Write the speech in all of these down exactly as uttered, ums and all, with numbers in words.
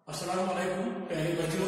अस्सलाम वालेकुम प्यारे बच्चों,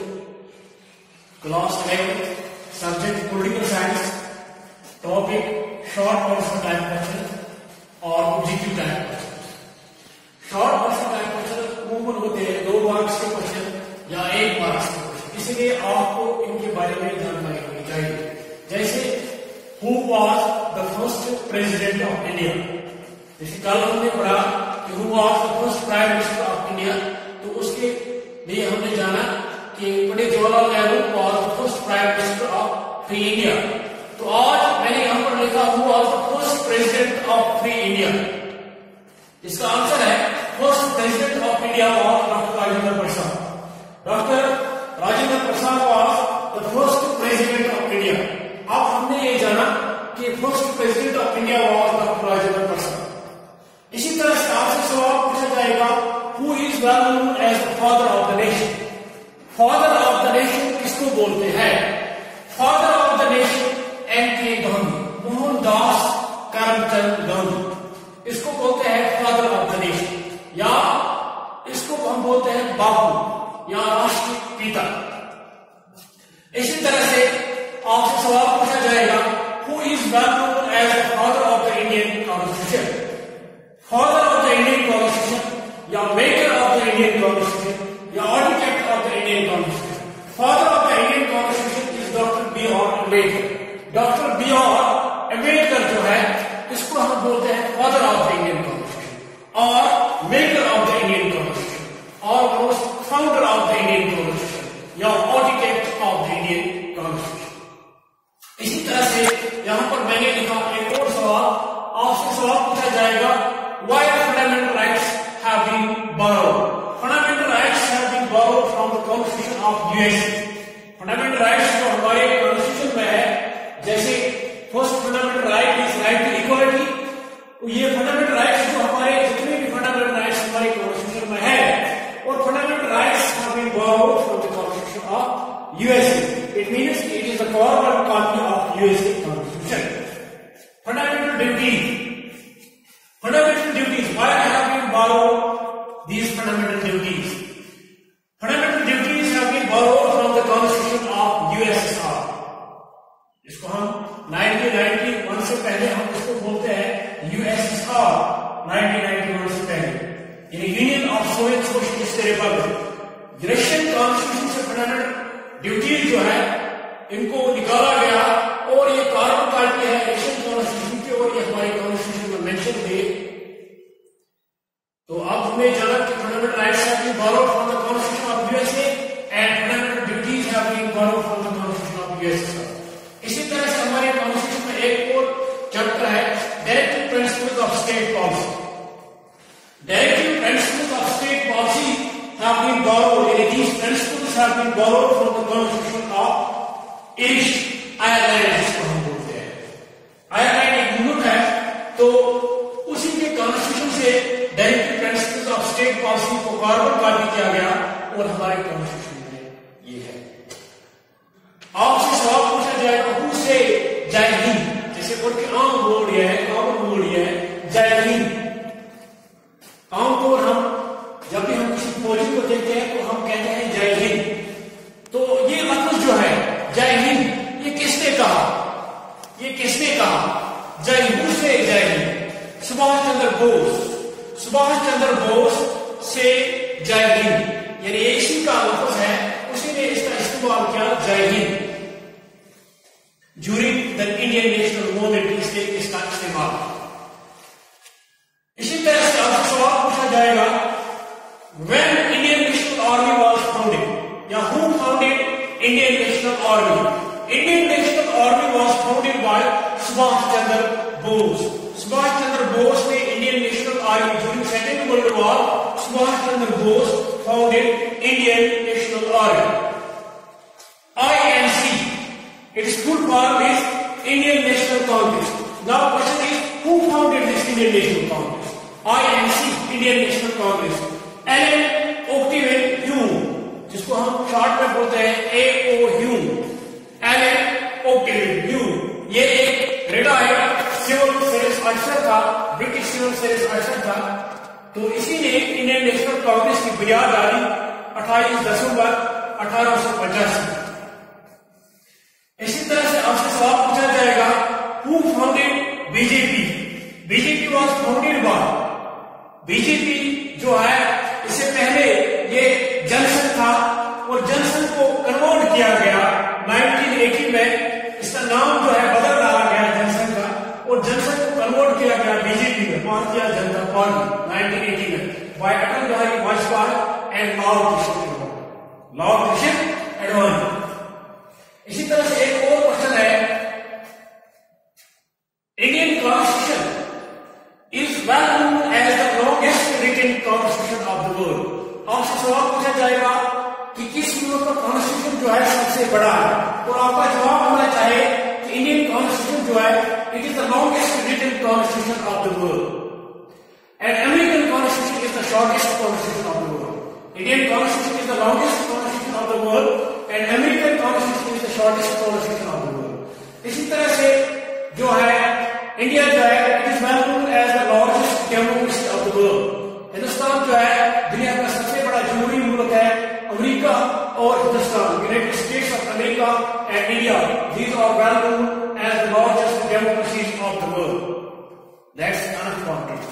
class eleven subject political science, topic short person type question और objective type question. Short person type question अमूमन होते हैं दो मार्क्स के क्वेश्चन या एक मार्क्स के क्वेश्चन, इसलिए आपको इनके बारे में जानकारी होनी चाहिए। जैसे who was the first president of India, जैसे कल हमने पढ़ा कि who was the first prime minister of India, तो उसके लिए हमने जाना कि Pandit Jawaharlal Nehru was the first prime minister of free India. तो आज मैंने यहां पर लिखा who was the first president of free India. इसका आंसर है first president of India was doctor Rajendra Prasad. Doctor Rajendra Prasad was the first president of India. अब हमने ये जाना कि first president of India was doctor Rajendra Prasad. इसी तरह से आपसे सवाल पूछा जाएगा Who is well known as the father of the nation? Father of the nation किसको बोलते हैं? Father of the nation N K Gandhi, Mohandas Karamchand Gandhi, इसको बोलते हैं फादर ऑफ द नेशन, या इसको हम बोलते हैं बापू या राष्ट्रीय पिता। इसी तरह से आपसे सवाल पूछा जाएगा Who is well known as the father of the Indian Constitution? Father of the Indian Constitution या maker of the Indian constitution या architect of the Indian constitution. Father of the Indian constitution is doctor B R Ambedkar. Doctor B R Ambedkar जो है इसको हम बोलते हैं father of the Indian constitution और maker of the Indian constitution और most founder of the Indian constitution या architect of the Indian constitution. इसी तरह से यहां पर मैंने लिखा एक और सवाल, आपसे सवाल पूछा जाएगा why fundamental rights have been borrowed. Fundamental rights have been borrowed from the Constitution of U S A. Fundamental rights जो हमारे Constitution में है, जैसे first fundamental right is right to equality, ये fundamental rights जो हमारे जितने भी fundamental rights हमारे Constitution में है, और fundamental rights have been borrowed from the Constitution of U S A. It means it is a corporate copy of U S A Constitution. Fundamental duties. Fundamental duties. Why have been borrowed these fundamental duties? Fundamental duties have been borrowed from the Constitution of U S S R. इसको हम nineteen ninety one से पहले हम इसको बोलते हैं U S S R, nineteen ninety one से पहले, यानी union of Soviet socialist republic. Russian constitution से फंडामेंटल ड्यूटीज जो है इनको निकाला गया और ये कार्बन कॉपी है रशियन कॉन्स्टिट्यूशन की, और ये हमारे कॉन्स्टिट्यूशन में मेंशन थे। तो अब हमें जाना कि fundamental rights have been borrowed from the constitution of USA and fundamental duties have been borrowed from the constitution of USA. इसी तरह से हमारे कॉन्स्टिट्यूशन में एक और चैप्टर है directive principles of state policy. Directive principles of state policy have been borrowed, यानी these principles have been borrowed from the constitution of East Ireland, जिसको हम बोलते हैं। आयरलैंड एक मुल्क है, तो उसी के कॉन्स्टिट्यूशन से directive principles of state policy को कार्बन कॉपी किया गया और हमारे कॉन्स्टिट्यूशन में ये है। आपसे सवाल पूछा जाएगा हु से जय हिंद, जैसे बोल के आम बोल रही है, कॉमन बोल रही है जय हिंद। आमतौर हम जब भी हम किसी फौजी को देखते हैं तो हम कहते हैं जय हिंद। तो ये लफ्ज जो है जय हिंद, ये किसने कहा? ये किसने कहा? जय हिंद से जय हिंद सुभाष चंद्र बोस। सुभाष चंद्र बोस से जय हिंद, यानी इसी का लफ्ज है, उसी ने इसका इस्तेमाल किया जय हिंद। During the Indian national movement इसने इसका इस्तेमाल। इसी तरह से आपसे सवाल पूछा जाएगा when Indian National Army was founded, या who founded Indian National Army. Indian National Army was founded by Subhash Chandra Bose. Subhash Chandra Bose ने Indian National Army during second world war, Subhash Chandra Bose founded Indian National Army. I N C, its full form is Indian National Congress. Now question is who founded this Indian National Congress? I N C, Indian National Congress. Alan Octavian Hume, जिसको हम short में बोलते हैं A O Hume, Alan Octavian Hume, ये एक retired civil service officer था, British civil service officer था। तो इसी ने इंडियन नेशनल कांग्रेस की बुनियाद डाली अट्ठाईस दिसंबर अठारह सौ पचासी। इसी तरह से आपसे सवाल पूछा जाएगा, who founded BJP? BJP was founded by, BJP जो है इससे पहले ये जनसंघ था और जनसंघ को कन्वर्ट किया गया उन्नीस सौ अस्सी में। इसका नाम जो है बदल डाला गया जनसंघ का और जनसंघ को कन्वर्ट किया गया बीजेपी में, भारतीय जनता पार्टी, उन्नीस सौ अस्सी में by Atal Bihari Vajpayee and lord Krishna lord Krishna Advani. इसी तरह से एक और क्वेश्चन है, Indian constitution is well known as the longest written constitution of the world. आपसे सवाल पूछा जाएगा कि किस मुल्क का कॉन्स्टिट्यूशन जो है सबसे बड़ा है, और आपका जवाब होना चाहिए कि इंडियन कॉन्स्टिट्यूशन जो है it is the longest written constitution of the world and American constitution is the shortest constitution of the world. Indian constitution is the longest constitution of the world and American constitution is the shortest constitution of the world. इसी तरह से जो है India जो है it is well known as the largest democracy of the world. Hindustan जो है दुनिया का सबसे बड़ा जमहूरी मुल्क है। अमेरिका और Hindustan, United States of America and India, these are well known as the largest democracies of the world. That's enough content.